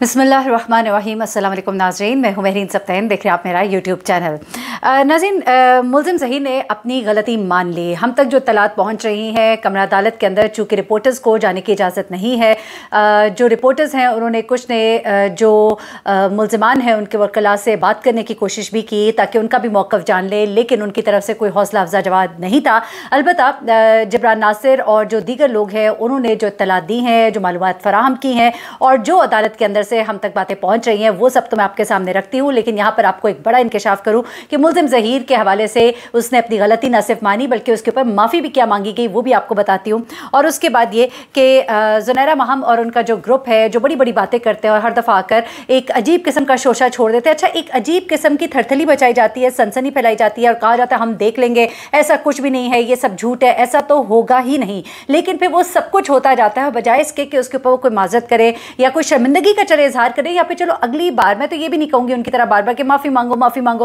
बिस्मिल्लाहिर्रहमानिर्रहीम। अस्सलाम वालेकुम नाज़रीन, मैं हूँ महरीन सब्तैन, देख रहे हैं आप मेरा यूट्यूब चैनल। नाज़रीन, मुल्ज़िम ज़हीर ने अपनी गलती मान ली। हम तक जो इत्तलात पहुँच रही हैं कमरा अदालत के अंदर, चूँकि रिपोर्टर्स को जाने की इजाज़त नहीं है, जो रिपोर्टर्स हैं उन्होंने कुछ ने जो मुल्ज़िमान हैं उनके वकला से बात करने की कोशिश भी की ताकि उनका भी मौक़िफ़ जान ले, लेकिन उनकी तरफ से कोई हौसला अफजा जवाब नहीं था। अलबत्ता जबरान नासिर और जो दीगर लोग हैं उन्होंने जो इत्तलात दी हैं, जो मालूमात फराहम की हैं और जो अदालत के अंदर से हम तक बातें पहुंच रही हैं, वो सब तो मैं आपके सामने रखती हूँ। लेकिन यहाँ पर आपको एक बड़ा इंकशाफ करूँ कि मुल्ज़िम ज़हीर के हवाले से उसने अपनी गलती न सिर्फ मानी बल्कि उसके ऊपर माफ़ी भी क्या मांगी गई वो भी आपको बताती हूँ। और उसके बाद ये कि ज़ुनैरा महम और उनका जो ग्रुप है जो बड़ी बड़ी बातें करते हैं और हर दफ़ा आकर एक अजीब किस्म का शोशा छोड़ देते हैं। अच्छा, एक अजीब किस्म की थरथली बचाई जाती है, सनसनी फैलाई जाती है और कहा जाता है हम देख लेंगे, ऐसा कुछ भी नहीं है, ये सब झूठ है, ऐसा तो होगा ही नहीं। लेकिन फिर वो सब कुछ होता जाता है, बजाय इसके कि उसके ऊपर वो कोई माजरत करे या कोई शर्मिंदगी का चले इजहार करें या फिर चलो अगली बार, मैं तो ये भी नहीं कहूँगी उनकी तरह बार बार कि माफ़ी मांगो,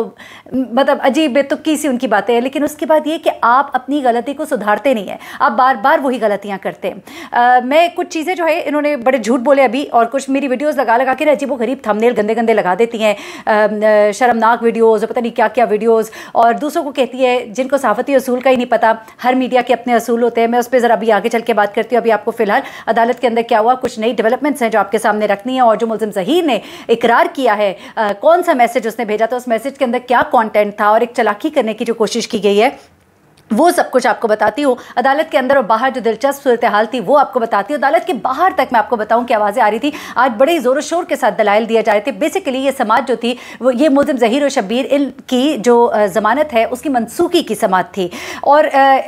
मतलब अजीब बेतुकी सी उनकी बातें हैं। लेकिन उसके बाद ये कि आप अपनी गलती को सुधारते नहीं हैं, आप बार बार वही गलतियाँ करते हैं। मैं कुछ चीज़ें जो है इन्होंने बड़े झूठ बोले अभी, और कुछ मेरी वीडियोज़ लगा लगा के अजीब व गरीब थंबनेल गंदे गंदे लगा देती हैं, शर्मनाक वीडियोज़, पता नहीं क्या क्या वीडियोज़, और दूसरों को कहती है जिनको सहाफ़ती असूल का ही नहीं पता। हर मीडिया के अपने असूल होते हैं। मैं उस पर ज़रा अभी आगे चल के बात करती हूँ। अभी आपको फ़िलहाल अदालत के अंदर क्या हुआ, कुछ नई डेवलपमेंट्स हैं जो आपके सामने रखनी है। और जो मुल्ज़िम ज़हीर ने इकरार किया है, कौन सा मैसेज उसने भेजा था, उस मैसेज के अंदर क्या कंटेंट था और एक चालाकी करने की जो कोशिश की गई है, वो सब कुछ आपको बताती हूँ। अदालत के अंदर और बाहर जो दिलचस्प सूरत हाल थी वो आपको बताती हूँ। अदालत के बाहर तक मैं आपको बताऊँ कि आवाज़ें आ रही थी, आज बड़े ज़ोर शोर के साथ दलाइल दिए जा रहे थे। बेसिकली ये समात जो थी वो ये मुल्ज़िम ज़हीर और शब्बीर की जो ज़मानत है उसकी मनसूखी की समात थी। और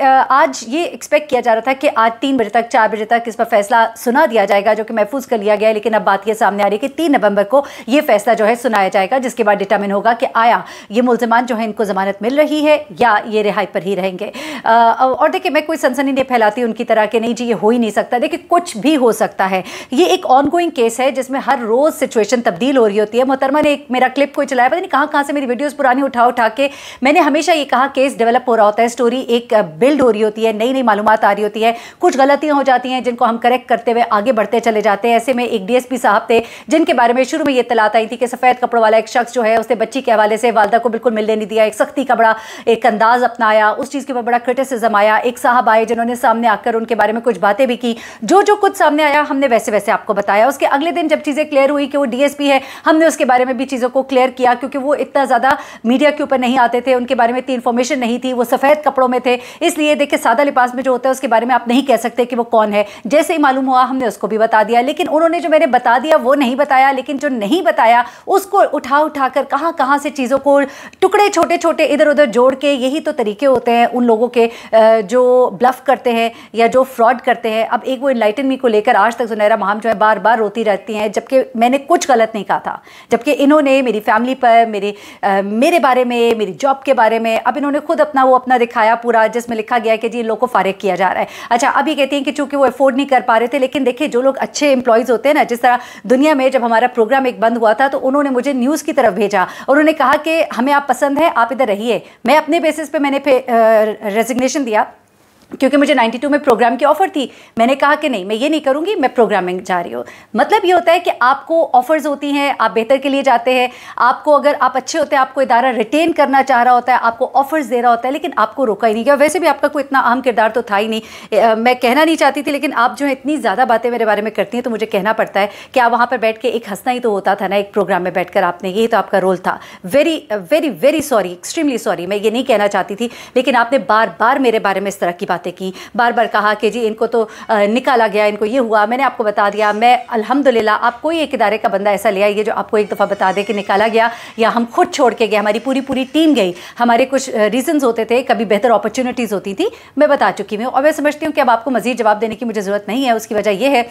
आज ये एक्सपेक्ट किया जा रहा था कि आज 3 बजे तक 4 बजे तक इस पर फैसला सुना दिया जाएगा, जो कि महफूज कर लिया गया है। लेकिन अब बात ये सामने आ रही है कि 3 नवंबर को ये फैसला जो है सुनाया जाएगा, जिसके बाद डिटरमिन होगा कि आया ये मुल्ज़िमान जो है इनको ज़मानत मिल रही है या ये रिहाई पर ही रहेंगे। और देखिए, मैं कोई सनसनी नहीं फैलाती उनकी तरह के, नहीं जी ये हो ही नहीं सकता। देखिए, कुछ भी हो सकता है। ये एक ऑनगोइंग केस है जिसमें हर रोज़ सिचुएशन तब्दील हो रही होती है। मोहतरमा ने एक मेरा क्लिप कोई चलाया, पता नहीं कहाँ से मेरी वीडियोस पुरानी उठा के, मैंने हमेशा ये कहा केस डेवलप हो रहा होता है, स्टोरी एक बिल्ड हो रही होती है, नई नई मालूमात आ रही होती है, कुछ गलतियाँ हो जाती हैं जिनको हम करेक्ट करते हुए आगे बढ़ते चले जाते हैं। ऐसे में एक DSP साहब थे जिनके बारे में शुरू में ये इत्तलात आई थी कि सफ़ेद कपड़ों वाला एक शख्स जो है उसने बच्ची के हवाले से वालदा को बिल्कुल मिलने नहीं दिया, एक सख्ती का बड़ा एक अंदाज़ अपनाया, उस चीज़ के ऊपर बड़ा क्रिटिसिज्म आया। एक साहब आए जिन्होंने सामने आकर उनके बारे में कुछ बातें भी की। जो कुछ सामने आया हमने वैसे वैसे आपको बताया। उसके अगले दिन जब चीज़ें क्लियर हुई कि वो DSP है, हमने उसके बारे में भी चीज़ों को क्लियर किया, क्योंकि वो इतना ज़्यादा मीडिया के ऊपर नहीं आते थे, उनके बारे में इतनी इन्फॉर्मेशन नहीं थी, वो सफ़ेद कपड़ों में थे। इसलिए देखिए, सादा लिबास में जो होता है उसके बारे में आप नहीं कह सकते कि वो कौन है। जैसे ही मालूम हुआ हमने उसको भी बता दिया, लेकिन उन्होंने जो मैंने बता दिया वो नहीं बताया, लेकिन जो नहीं बताया उसको उठा कर कहाँ से चीज़ों को टुकड़े छोटे छोटे इधर उधर जोड़ के, यही तो तरीके होते हैं उन लोगों के जो ब्लफ करते हैं या जो फ्रॉड करते हैं। अब एक वो इनलाइटन मी को लेकर आज तक ज़ुनैरा महम जो है बार बार रोती रहती हैं, जबकि मैंने कुछ गलत नहीं कहा था, जबकि इन्होंने मेरी फैमिली पर, मेरे बारे में, मेरी जॉब के बारे में, अब इन्होंने खुद अपना दिखाया पूरा, जिसमें लिखा गया है कि जी इन लोगों को फारिग किया जा रहा है। अच्छा, अभी कहती हैं कि चूंकि वो अफोर्ड नहीं कर पा रहे थे, लेकिन देखिए जो लोग अच्छे एम्प्लॉयज़ होते हैं ना, जिस तरह दुनिया में जब हमारा प्रोग्राम एक बंद हुआ था तो उन्होंने मुझे न्यूज़ की तरफ भेजा और उन्होंने कहा कि हमें आप पसंद है, आप इधर रहिए। मैं अपने बेसिस पे मैंने रेजिग्नेशन दिया क्योंकि मुझे 92 में प्रोग्राम की ऑफ़र थी। मैंने कहा कि नहीं, मैं ये नहीं करूँगी, मैं प्रोग्रामिंग जा रही हूँ। मतलब ये होता है कि आपको ऑफ़र्स होती हैं, आप बेहतर के लिए जाते हैं, आपको अगर आप अच्छे होते हैं, आपको इदारा रिटेन करना चाह रहा होता है, आपको ऑफ़र्स दे रहा होता है, लेकिन आपको रोका ही नहीं गया। वैसे भी आपका कोई इतना अहम किरदार तो था ही नहीं, मैं कहना नहीं चाहती थी, लेकिन आप जो है इतनी ज़्यादा बातें मेरे बारे में करती हैं तो मुझे कहना पड़ता है कि आप वहाँ पर बैठ के एक हंसना ही तो होता था ना, एक प्रोग्राम में बैठ कर आपने, यही तो आपका रोल था। Very very very sorry, extremely sorry, मैं ये नहीं कहना चाहती थी, लेकिन आपने बार बार मेरे बारे में इस तरह की बातें की, बार कहा कि जी इनको तो निकाला गया, इनको ये हुआ। मैंने आपको बता दिया, मैं अल्हम्दुलिल्लाह, आप कोई एक इदारे का बंदा ऐसा ले आइए जो आपको एक दफ़ा बता दे कि निकाला गया या हम खुद छोड़ के गए, हमारी पूरी टीम गई, हमारे कुछ रीजंस होते थे, कभी बेहतर अपॉर्चुनिटीज़ होती थी, मैं बता चुकी हूँ। और मैं समझती हूँ कि अब आपको मज़ीद जवाब देने की मुझे ज़रूरत नहीं है। उसकी वजह यह है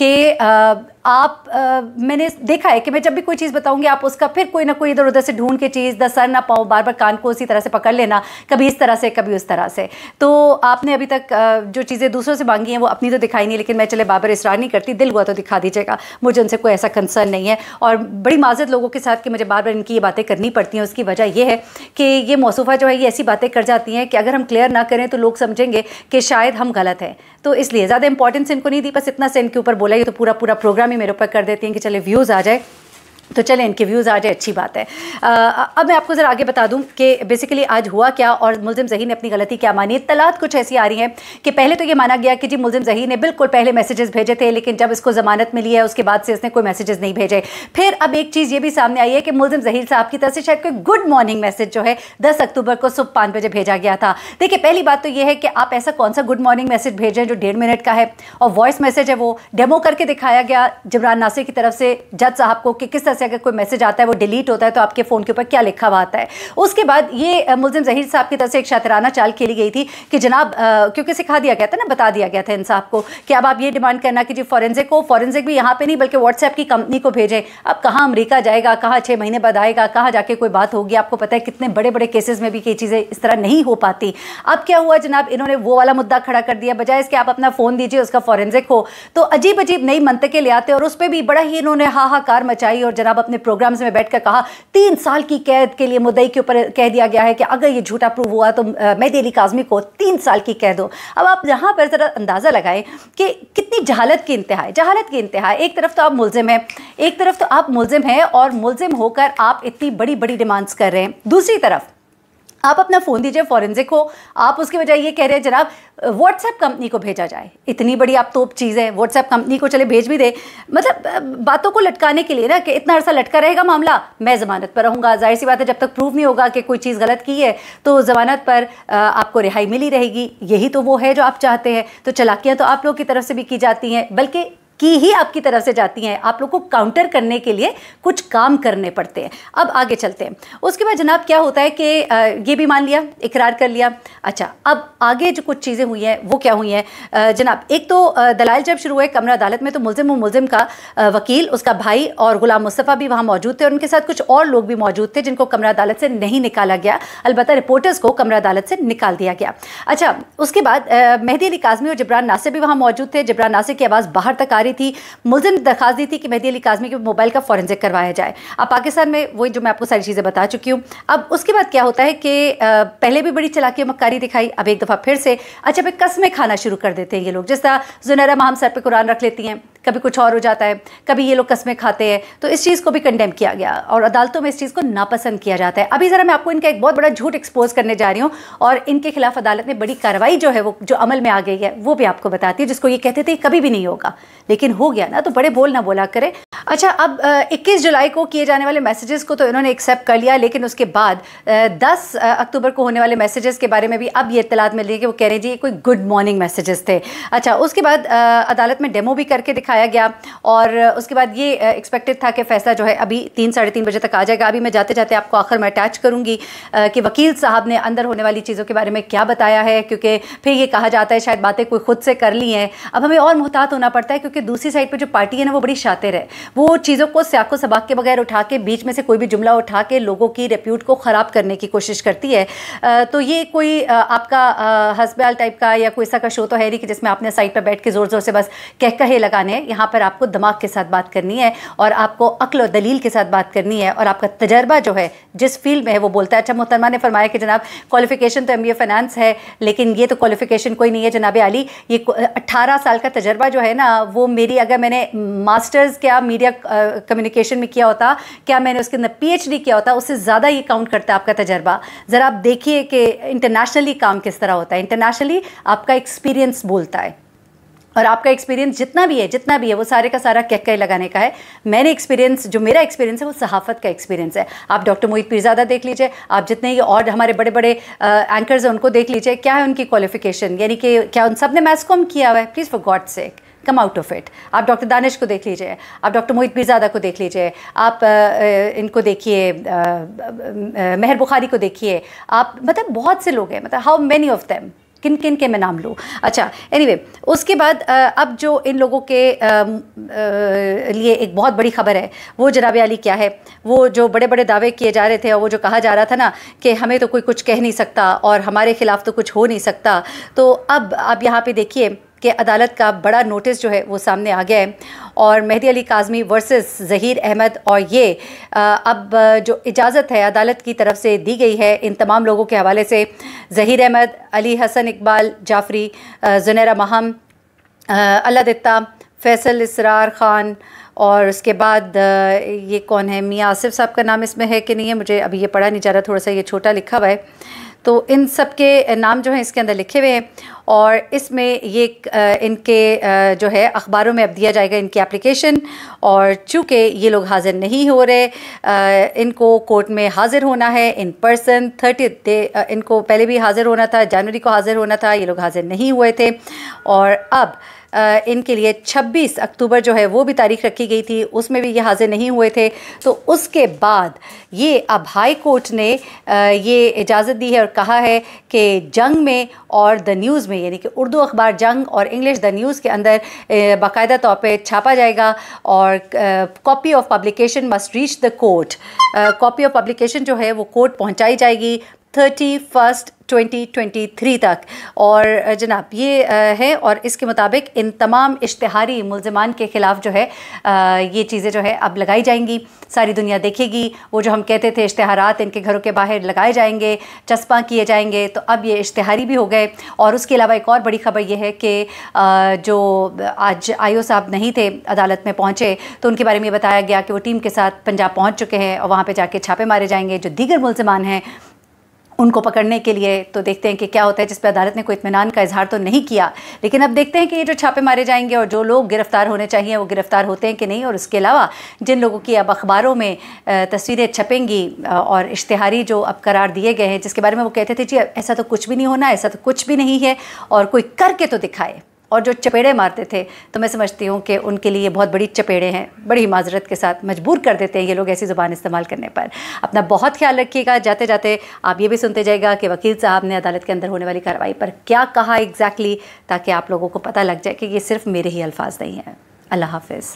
कि मैंने देखा है कि मैं जब भी कोई चीज़ बताऊंगी आप उसका फिर कोई ना कोई इधर उधर से ढूंढ के चीज़ द सर ना पाओ, बार कान को उसी तरह से पकड़ लेना, कभी इस तरह से कभी उस तरह से। तो आपने अभी तक जो चीज़ें दूसरों से मांगी हैं वो अपनी तो दिखाई नहीं, लेकिन मैं चले बाबर इसरार नहीं करती, दिल हुआ तो दिखा दीजिएगा, मुझे उनसे कोई ऐसा कंसर्न नहीं है। और बड़ी माजरत लोगों के साथ कि मुझे बार बार इनकी ये बातें करनी पड़ती हैं। उसकी वजह यह है कि ये मौसूफ़ा जो है ये ऐसी बातें कर जाती हैं कि अगर हम क्लियर ना करें तो लोग समझेंगे कि शायद हम गलत हैं, तो इसलिए ज़्यादा इंपॉर्टेंस इनको नहीं दी, बस इतना से इनके ऊपर बोला। ये तो पूरा प्रोग्राम ही मेरे ऊपर कर देती हैं कि चले व्यूज़ आ जाए, तो चलें इनके व्यूज़ आ जाए, अच्छी बात है। अब मैं आपको ज़रा आगे बता दूं कि बेसिकली आज हुआ क्या और मुल्ज़िम ज़हीर ने अपनी गलती क्या मानी। इत्तलात कुछ ऐसी आ रही हैं कि पहले तो ये माना गया कि जी मुल्ज़िम ज़हीर ने बिल्कुल पहले मैसेजेस भेजे थे, लेकिन जब इसको ज़मानत मिली है उसके बाद से इसने कोई मैसेजेस नहीं भेजे। फिर अब एक चीज़ ये भी सामने आई है कि मुल्ज़िम ज़हीर साहब की तरफ से शायद कोई गुड मॉर्निंग मैसेज जो है 10 अक्टूबर को सुबह 5 बजे भेजा गया था। देखिए, पहली बात तो ये है कि आप ऐसा कौन सा गुड मॉर्निंग मैसेज भेजें जो 1.5 मिनट का है, और वॉइस मैसेज है, वो डेमो करके दिखाया गया जिब्रान नासिर की तरफ से जज साहब को कि किस तरह से अगर कोई मैसेज आता है वो डिलीट होता है तो आपके फ़ोन के ऊपर क्या लिखा हुआ आता है। उसके बाद ये मुल्ज़िम ज़हीर साहब की तरफ से एक शातिराना चाल खेली गई थी कि जनाब क्योंकि सिखा दिया गया था ना, बता दिया गया था इन साहब को कि अब आप ये डिमांड करना कि जी फॉरेंसिक भी यहाँ पे नहीं बल्कि व्हाट्सएप की कंपनी को भेजें। अब कहाँ अमेरिका जाएगा, कहाँ 6 महीने बाद आएगा, कहाँ जाके कोई बात होगी। आपको पता है कितने बड़े बड़े केसेस में भी कई चीज़ें इस तरह नहीं हो पाती। अब क्या हुआ जनाब, इन्होंने वो वाला मुद्दा खड़ा कर दिया, बजाय इसके आप अपना फ़ोन दीजिए उसका फॉरेंसिक हो। तो अजीब अजीब नई मंतकें ले आते और उस पर भी बड़ा ही इन्होंने हाहाकार मचाई और जनाब अपने प्रोग्राम्स में बैठ कर कहा 3 साल की कैद के लिए मुद्दई के ऊपर कह दिया गया है कि अगर ये झूठा प्रूव हुआ तो मेहदी अली काज़मी को 3 साल की कैद हो। अब आप यहाँ पर ज़रा अंदाज़ा लगाएं कि कितनी जहालत की इंतहा है, जहालत की इंतहा है। एक तरफ तो आप मुल्ज़िम हैं, एक तरफ तो आप मुल्ज़िम हैं और मुल्ज़िम होकर आप इतनी बड़ी बड़ी डिमांड्स कर रहे हैं। दूसरी तरफ आप अपना फ़ोन दीजिए फॉरेंसिक हो, आप उसके बजाय ये कह रहे हैं जनाब व्हाट्सएप कंपनी को भेजा जाए। इतनी बड़ी आप तोप चीज़ है, व्हाट्सएप कंपनी को चले भेज भी दे, मतलब बातों को लटकाने के लिए ना कि इतना अर्सा लटका रहेगा मामला, मैं ज़मानत पर रहूँगा। जाहिर सी बात है जब तक प्रूव नहीं होगा कि कोई चीज़ गलत की है तो ज़मानत पर आपको रिहाई मिली रहेगी। यही तो वो है जो आप चाहते हैं। तो चलाकियाँ तो आप लोग की तरफ से भी की जाती हैं, बल्कि की ही आपकी तरफ से जाती हैं। आप लोग को काउंटर करने के लिए कुछ काम करने पड़ते हैं। अब आगे चलते हैं। उसके बाद जनाब क्या होता है कि ये भी मान लिया, इकरार कर लिया। अच्छा, अब आगे जो कुछ चीज़ें हुई हैं वो क्या हुई हैं जनाब। एक तो दलाइल जब शुरू हुए कमरा अदालत में तो मुल्ज़िम का वकील, उसका भाई और गुलाम मुस्तफ़ा भी वहाँ मौजूद थे और उनके साथ कुछ और लोग भी मौजूद थे जिनको कमरा अदालत से नहीं निकाला गया, अलबत्ता रिपोर्टर्स को कमरा अदालत से निकाल दिया गया। अच्छा, उसके बाद मेहदी अली काज़मी और जिब्रान नासिर भी वहाँ मौजूद थे। जिब्रान नासिर की आवाज़ बाहर तक आ रही थी। मुल्ज़िम ने दरखास्त दी थी कि मेहदी अली काज़मी के मोबाइल का फॉरेंसिक करवाया जाए। अब पाकिस्तान में वही जो मैं आपको सारी चीज़ें बता चुकी हूँ। अब उसके बाद क्या होता है कि पहले भी बड़ी चालाकी और मक्कारी दिखाई, अब एक दफ़ा फिर से अच्छा भाई कस्में खाना शुरू कर देते हैं ये लोग। जिस तरह ज़ुनैरा माहम सर पे कुरान रख लेती हैं, कभी कुछ और हो जाता है, कभी ये लोग कस्में खाते हैं। तो इस चीज़ को भी कंडेम किया गया और अदालतों में इस चीज़ को नापसंद किया जाता है। अभी ज़रा मैं आपको इनका एक बहुत बड़ा झूठ एक्सपोज करने जा रही हूँ और इनके खिलाफ अदालत में बड़ी कार्रवाई जो है वो जो अमल में आ गई है वो भी आपको बताती है, जिसको ये कहते थे कभी भी नहीं होगा, लेकिन हो गया ना, तो बड़े बोल ना बोला करें। अच्छा, अब 21 जुलाई को किए जाने वाले मैसेजेस को तो इन्होंने एक्सेप्ट कर लिया, लेकिन उसके बाद 10 अक्टूबर को होने वाले मैसेजेस के बारे में भी अब ये इत्तलात मिल रही है कि वो कह रहे हैं जी कोई गुड मॉर्निंग मैसेजेस थे। अच्छा, उसके बाद अदालत में डेमो भी करके दिखाया गया और उसके बाद ये एक्सपेक्टेड था कि फ़ैसला जो है अभी 3 साढ़े 3 बजे तक आ जाएगा। अभी मैं जाते जाते आपको आखिर में अटैच करूँगी कि वकील साहब ने अंदर होने वाली चीज़ों के बारे में क्या बताया है, क्योंकि फिर ये कहा जाता है शायद बातें कोई खुद से कर ली हैं। अब हमें और मुहतात होना पड़ता है क्योंकि दूसरी साइड पर जो पार्टी है ना वो बड़ी शातिर है, वो चीज़ों को स्याको सबाक के बगैर उठा के बीच में से कोई भी जुमला उठा के लोगों की रेप्यूट को ख़राब करने की कोशिश करती है। तो ये कोई आपका हस्बैल टाइप का या कोई ऐसा का शो तो है नहीं कि जिसमें आपने साइड पर बैठ के ज़ोर ज़ोर से बस कहे लगाने हैं। यहाँ पर आपको दिमाग के साथ बात करनी है और आपको अक्ल और दलील के साथ बात करनी है और आपका तजर्बा जो है जिस फील्ड में है वो बोलता है। अच्छा, मोहतरमा ने फरमाया कि जनाब क्वालिफिकेशन तो MBA फाइनेंस है, लेकिन ये तो क्वालिफिकेशन कोई नहीं है जनाब आली। ये 18 साल का तजर्बा जो है ना वो मेरी, अगर मैंने मास्टर्स क्या मीडिया कम्युनिकेशन में किया होता, क्या मैंने उसके अंदर PhD किया होता, उससे ज़्यादा ये काउंट करता है आपका तजर्बा। ज़रा आप देखिए कि इंटरनेशनली काम किस तरह होता है। इंटरनेशनली आपका एक्सपीरियंस बोलता है और आपका एक्सपीरियंस जितना भी है वो सारे का सारा कह लगाने का है। मैंने एक्सपीरियंस, जो मेरा एक्सपीरियंस है वो सहाफ़त का एक्सपीरियंस है। आप डॉक्टर मोहित पीरज़ादा देख लीजिए, आप जितने ये और हमारे बड़े बड़े एंकर्स हैं उनको देख लीजिए, क्या है उनकी क्वालिफिकेशन, यानी कि क्या उन सब ने मैथ्स कॉम किया हुआ है। Please for God sake come out of it. आप डॉक्टर दानिश को देख लीजिए, आप डॉक्टर मोहित पीरज़ादा को देख लीजिए, आप इनको देखिए, मेहर बुखारी को देखिए, आप मतलब बहुत से लोग हैं, मतलब हाउ मैनी ऑफ देम, किन किन के मैं नाम लूँ। अच्छा, एनीवे, उसके बाद अब जो इन लोगों के लिए एक बहुत बड़ी खबर है वो जनाब आली क्या है, वो जो बड़े बड़े दावे किए जा रहे थे और वो जो कहा जा रहा था ना कि हमें तो कोई कुछ कह नहीं सकता और हमारे ख़िलाफ़ तो कुछ हो नहीं सकता। तो अब आप यहाँ पे देखिए कि अदालत का बड़ा नोटिस जो है वो सामने आ गया है और मेहदी अली काज़मी वर्सेस ज़हीर अहमद, और ये अब जो इजाज़त है अदालत की तरफ से दी गई है इन तमाम लोगों के हवाले से, ज़हीर अहमद, अली हसन इकबाल जाफरी, ज़ुनैरा माहम, अल्लाह दित्ता, फैसल इसरार ख़ान اور اس کے بعد یہ کون ہے، میاں آصف صاحب کا نام اس میں ہے کہ نہیں ہے، مجھے ابھی یہ پڑھا نہیں جا رہا، تھوڑا سا یہ چھوٹا لکھا ہوا ہے، تو ان سب کے نام جو ہیں اس کے اندر لکھے ہوئے ہیں، اور اس میں یہ ان کے جو ہے اخباروں میں اب دیا جائے گا ان کی اپلیکیشن، اور چونکہ یہ لوگ حاضر نہیں ہو رہے، ان کو کورٹ میں حاضر ہونا ہے ان پرسن 30 ان کو پہلے بھی حاضر ہونا تھا، جنوری کو حاضر ہونا تھا، یہ لوگ حاضر نہیں ہوئے تھے، اور اب ان کے لیے 26 اکتوبر جو ہے وہ بھی تاریخ رکھی گئی تھی، اس میں بھی یہ حاضر نہیں ہوئے تھے، تو اس کے بعد یہ اب ہائی کورٹ نے یہ اجازت دی ہے اور کہا ہے کہ جنگ میں اور دا نیوز میں، یعنی کہ اردو اخبار جنگ اور انگلش دا نیوز کے اندر باقاعدہ طور پہ چھاپا جائے گا، اور copy of publication must reach the court, copy of publication جو ہے وہ کورٹ پہنچائی جائے گی 31 2023 تک، اور جناب یہ ہے، اور اس کے مطابق ان تمام اشتہاری ملزمان کے خلاف جو ہے یہ چیزیں جو ہے اب لگائی جائیں گی، ساری دنیا دیکھے گی، وہ جو ہم کہتے تھے اشتہارات ان کے گھروں کے باہر لگائے جائیں گے، چسپاں کیے جائیں گے، تو اب یہ اشتہاری بھی ہو گئے، اور اس کے علاوہ ایک اور بڑی خبر یہ ہے کہ جو آج آئی او صاحب نہیں تھے عدالت میں پہنچے، تو ان کے بارے میں یہ بتایا گیا کہ وہ ٹیم کے ساتھ پنجاب پہنچ چکے ہیں، اور وہاں پہ جا کے چھاپے مارے جائیں گے جو دیگر ملزمان ہیں ان کو پکڑنے کے لیے، تو دیکھتے ہیں کہ کیا ہوتا ہے، جس پہ عدالت نے کوئی اطمینان کا اظہار تو نہیں کیا، لیکن اب دیکھتے ہیں کہ یہ جو چھاپے مارے جائیں گے اور جو لوگ گرفتار ہونے چاہیے وہ گرفتار ہوتے ہیں کہ نہیں، اور اس کے علاوہ جن لوگوں کی اب اخباروں میں تصویریں چھپیں گی اور اشتہاری جو اب قرار دیے گئے ہیں، جس کے بارے میں وہ کہتے تھے جی ایسا تو کچھ بھی نہیں ہونا، ایسا تو کچھ بھی نہیں ہے، اور کوئی کر کے تو دکھائے، اور جو چپیڑے مارتے تھے، تو میں سمجھتی ہوں کہ ان کے لیے بہت بڑی چپیڑے ہیں، بڑی معذرت کے ساتھ مجبور کر دیتے ہیں یہ لوگ ایسی زبان استعمال کرنے پر۔ اپنا بہت خیال رکھیے گا، جاتے جاتے آپ یہ بھی سنتے جائے گا کہ وکیل صاحب نے عدالت کے اندر ہونے والی کارروائی پر کیا کہا ایگزیکٹلی، تاکہ آپ لوگوں کو پتہ لگ جائے کہ یہ صرف میرے ہی الفاظ نہیں ہیں۔ اللہ حافظ۔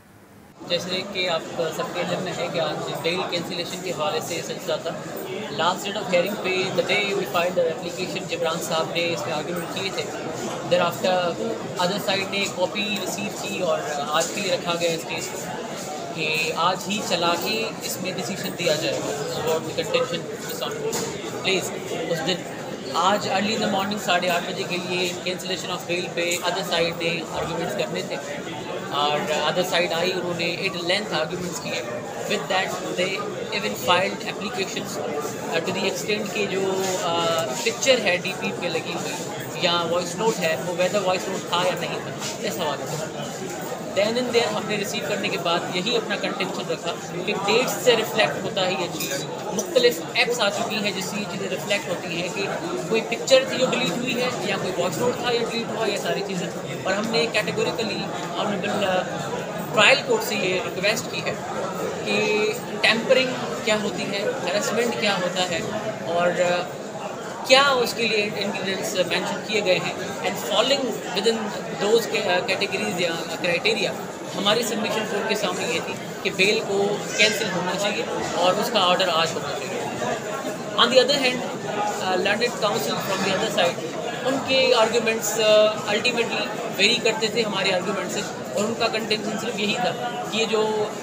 جیسے کہ آپ سب کے علم میں ہے کہ آج بیل کینسلیشن کے حوالے سے سلسلہ تھا، لاسٹ ڈیٹ آف ہیئرنگ پہ the day we filed application, Jibran صاحب نے اس میں آرگیومنٹ کیے تھے، دیر آفٹر ادر سائڈ نے کاپی ریسیو کی، اور آج کے لیے رکھا گیا اس کیس کو کہ آج ہی چلا کے اس میں ڈیسیشن دیا جائے گا، کنٹینشن پلیز اس دن آج ارلی ان دا مارننگ 8:30 بجے کے لیے کینسلیشن آف بیل پہ ادر سائڈ نے آرگیومنٹس کرنے تھے، اور ادر سائڈ آئی، انہوں نے 8 لینتھ آرگیومنٹس کیے، with that they even filed applications to the extent کہ جو پکچر ہے ڈی پی پہ لگی ہوئی یا وائس نوٹ ہے، وہ ویدر وائس نوٹ تھا یا نہیں تھا، اس حوالے سے دین اینڈ دیر ہم نے ریسیو کرنے کے بعد یہی اپنا کنٹینشن رکھا کہ ڈیٹس سے ریفلیکٹ ہوتا ہی یہ چیز، مختلف ایپس آ چکی ہیں جس سے یہ چیزیں ریفلیکٹ ہوتی ہیں کہ کوئی پکچر تھی جو ڈیلیٹ ہوئی ہے، یا کوئی وائس نوٹ تھا یا ڈیلیٹ ہوا، یہ ساری چیزیں، اور ہم نے کیٹیگوریکلی آنریبل ٹرائل کورٹ سے یہ ریکویسٹ کی ہے کہ ٹیمپرنگ کیا ہوتی ہے، ہیرسمنٹ کیا ہوتا ہے، اور کیا اس کے لیے انگریڈینٹس مینشن کیے گئے ہیں، and falling within those categories یا کرائٹیریا۔ ہماری سبمیشن کورٹ کے سامنے یہ تھی کہ بیل کو کینسل ہونا چاہیے اور اس کا آرڈر آج ہونا چاہیے۔ On the other hand learned counsel from the other side, ان کے آرگیومنٹس الٹیمیٹلی ویری کرتے تھے ہمارے آرگیومنٹ سے، اور ان کا کنٹینشن صرف یہی تھا کہ یہ جو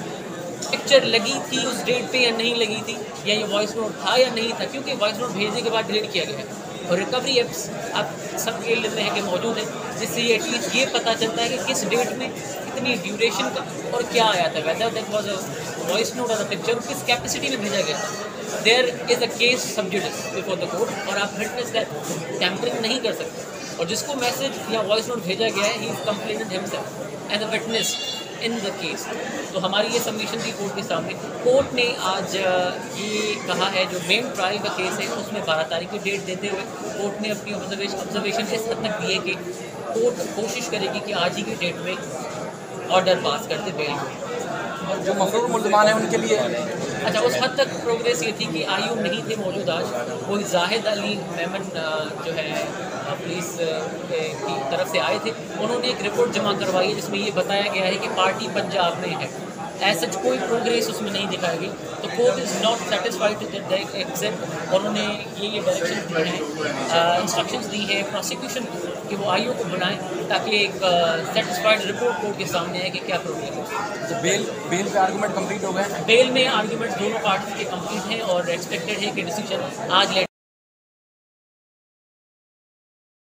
پکچر لگی تھی اس ڈیٹ پہ یا نہیں لگی تھی، یا یہ وائس نوٹ تھا یا نہیں تھا، کیونکہ وائس نوٹ بھیجنے کے بعد ڈیلیٹ کیا گیا ہے، اور ریکوری ایپس آپ سب کے علم میں ہے کہ موجود ہیں، جس سے ایٹ لیسٹ یہ پتہ چلتا ہے کہ کس ڈیٹ میں کتنی ڈیوریشن کا اور کیا آیا تھا، whether that was a voice note اور اے پکچر، کس کیپیسٹی میں بھیجا گیا تھا۔ There is a case sub judice before the court, اور آپ وٹنس کا ٹیمپرنگ نہیں کر سکتے، اور جس کو میسج یا وائس نوٹ بھیجا گیا ہے he is complaint himself as a witness in the case. تو ہماری یہ سبمیشن تھی کورٹ کے سامنے۔ کورٹ نے آج یہ کہا ہے، جو مین ٹرائل کا کیس ہے اس میں 12 تاریخ کی ڈیٹ دیتے ہوئے کورٹ نے اپنی آبزرویشن اس حد تک دی ہے کہ کورٹ کوشش کرے گی کہ آج ہی کی ڈیٹ میں آرڈر پاس کرتے بیل کو، اور جو مفرور ملزمان ہیں ان کے لیے اچھا اس حد تک پروگریس یہ تھی کہ آئی یو نہیں تھے موجود آج، کوئی زاہد علی میمن جو ہے پولیس کی طرف سے آئے تھے، انہوں نے ایک رپورٹ جمع کروائی ہے جس میں یہ بتایا گیا ہے کہ پارٹی پنجاب میں ہے، ایز سچ کوئی پروگریس اس میں نہیں دکھائی گئی، تو court is not satisfied with that except, اور انہوں نے یہ ڈائریکشن دی ہیں، انسٹرکشنز دی ہے پروسیکیوشن کو کہ وہ آئی او کو بنائیں تاکہ ایک سیٹسفائڈ رپورٹ کورٹ کے سامنے ہے کہ کیا پروگریس ہے۔ بیل پہ آرگومنٹ کمپلیٹ ہو گئے، بیل میں آرگومنٹ دونوں پارٹیز کے کمپلیٹ ہیں، اور ایکسپیکٹڈ ہے کہ ڈیسیجن آج